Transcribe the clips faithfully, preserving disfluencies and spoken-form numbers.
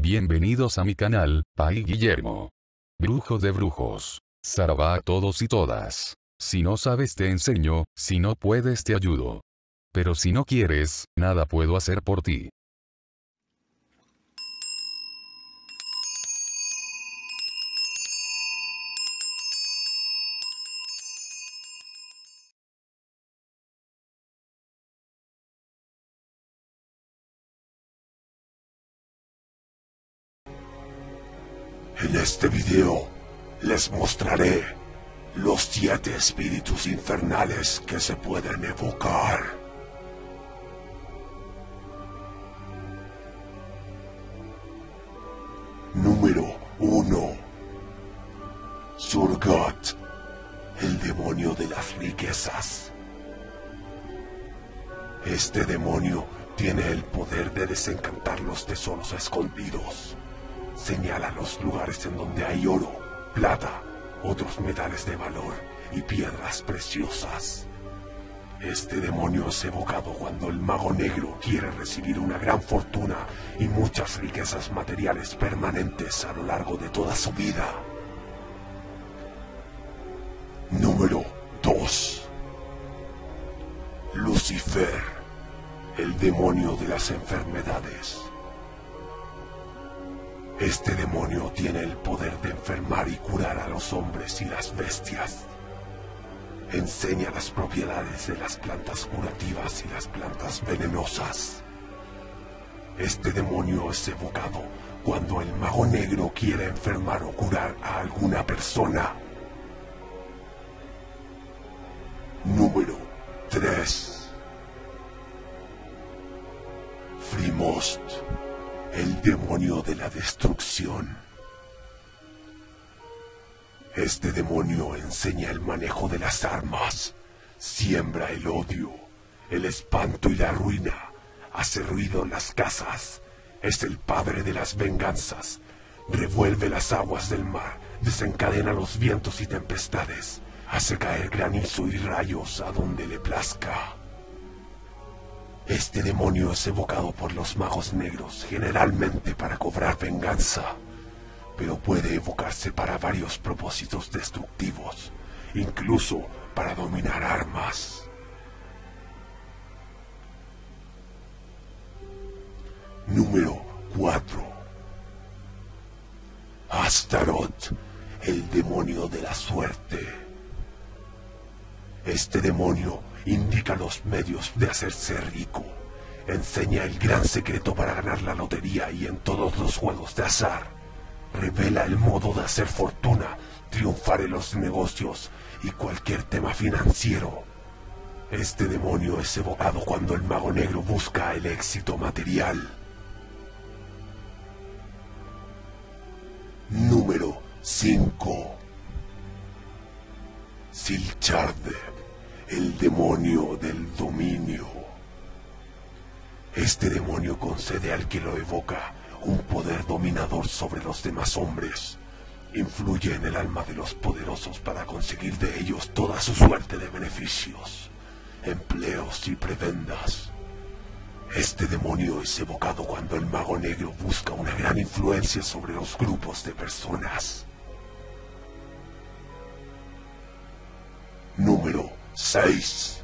Bienvenidos a mi canal, Pai Guillermo. Brujo de brujos. Saravá a todos y todas. Si no sabes te enseño, si no puedes te ayudo. Pero si no quieres, nada puedo hacer por ti. En este video, les mostraré los siete espíritus infernales que se pueden evocar. Número uno. Surgot, el demonio de las riquezas. Este demonio tiene el poder de desencantar los tesoros escondidos. Señala los lugares en donde hay oro, plata, otros metales de valor y piedras preciosas. Este demonio es evocado cuando el mago negro quiere recibir una gran fortuna y muchas riquezas materiales permanentes a lo largo de toda su vida. Número dos. Lucifer, el demonio de las enfermedades. Este demonio tiene el poder de enfermar y curar a los hombres y las bestias. Enseña las propiedades de las plantas curativas y las plantas venenosas. Este demonio es evocado cuando el mago negro quiere enfermar o curar a alguna persona. Número tres. Frimost, el demonio de la destrucción. Este demonio enseña el manejo de las armas, siembra el odio, el espanto y la ruina, hace ruido en las casas, es el padre de las venganzas, revuelve las aguas del mar, desencadena los vientos y tempestades, hace caer granizo y rayos a donde le plazca. Este demonio es evocado por los magos negros, generalmente para cobrar venganza, pero puede evocarse para varios propósitos destructivos, incluso para dominar armas. Número cuatro. Astaroth, el demonio de la suerte. Este demonio indica los medios de hacerse rico. Enseña el gran secreto para ganar la lotería y en todos los juegos de azar. Revela el modo de hacer fortuna, triunfar en los negocios y cualquier tema financiero. Este demonio es evocado cuando el mago negro busca el éxito material. Número cinco. Silcharde, el demonio del dominio. Este demonio concede al que lo evoca un poder dominador sobre los demás hombres. Influye en el alma de los poderosos para conseguir de ellos toda su suerte de beneficios, empleos y prebendas. Este demonio es evocado cuando el mago negro busca una gran influencia sobre los grupos de personas. Número seis.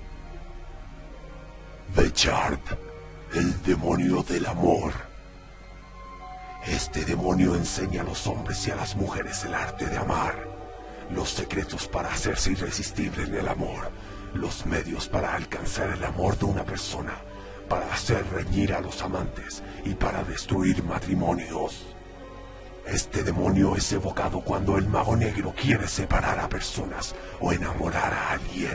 Bechard, el demonio del amor. Este demonio enseña a los hombres y a las mujeres el arte de amar, los secretos para hacerse irresistible en el amor, los medios para alcanzar el amor de una persona, para hacer reñir a los amantes y para destruir matrimonios. Este demonio es evocado cuando el mago negro quiere separar a personas o enamorar a alguien.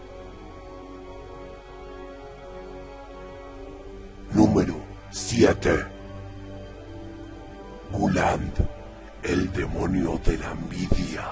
Número siete. Guland, el demonio de la envidia.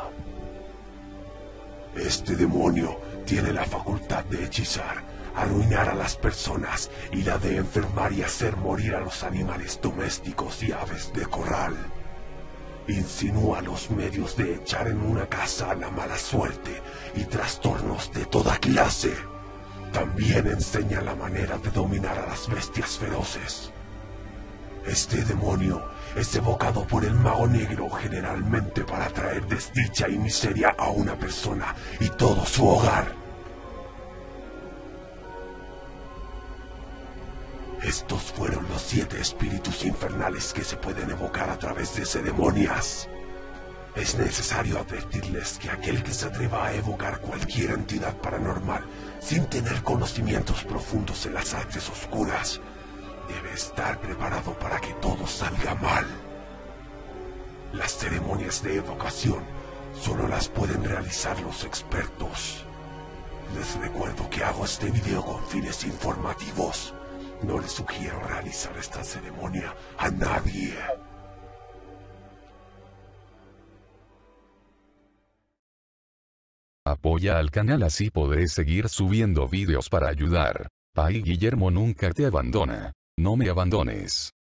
Este demonio tiene la facultad de hechizar, arruinar a las personas y la de enfermar y hacer morir a los animales domésticos y aves de corral. Insinúa los medios de echar en una casa la mala suerte y trastornos de toda clase. También enseña la manera de dominar a las bestias feroces. Este demonio es evocado por el mago negro generalmente para traer desdicha y miseria a una persona y todo su hogar. Estos fueron los siete espíritus infernales que se pueden evocar a través de ceremonias. Es necesario advertirles que aquel que se atreva a evocar cualquier entidad paranormal sin tener conocimientos profundos en las artes oscuras debe estar preparado para que todo salga mal. Las ceremonias de evocación solo las pueden realizar los expertos. Les recuerdo que hago este video con fines informativos. No les sugiero realizar esta ceremonia a nadie. Apoya al canal, así podré seguir subiendo vídeos para ayudar. Pai Guillermo nunca te abandona. No me abandones.